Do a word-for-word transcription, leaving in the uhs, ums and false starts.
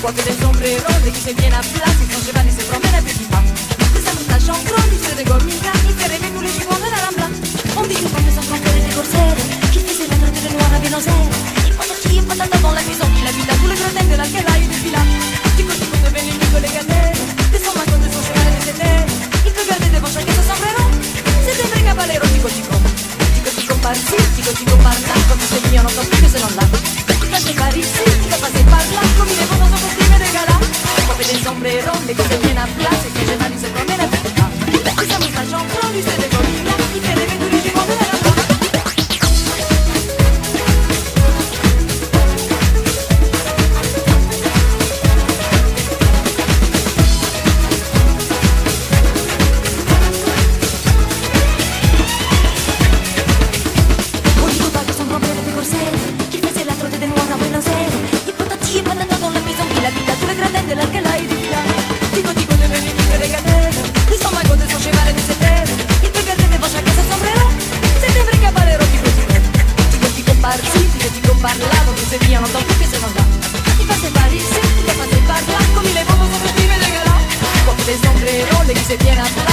Guape de sombrero, de que se viene a place, quand je vais se promène à petit pas. De sa moustache en gros, il se rigole migrat, il fait rêver tous les jupons de la Rambla. On dit qu'une femme sans frontières des corsaires, qui faisait la traite de noir à Vénozère. Il faut sortir, il faut dans la maison, il habite à tous les gradins de l'Alcala et du Fila. Tico tico de venir Nico le gatère, de son maco, de son cheval et de ses terres. Il peut garder devant chaque son sombrero, c'est des vrais cavalleros, tico tico. Tico tico par-ci, tico tico par-là, comme se dit, on n'entend plus que ce nom-là. Passer par ici, tu vas passer par là, comme il est bon dans son costume de gala. Guape de sombrero, de que se viene a place, et que je n'arrive se promène à petit pas. De sa moustache en front, lui se décolle, il fait rêver tous les jupons de la Rambla. Parlavo che se via non tocco che se non dà. Ti fa separare ici, ti fa separare là, come le bombe sono vive de gala. Guape de sombrero, de que se viene a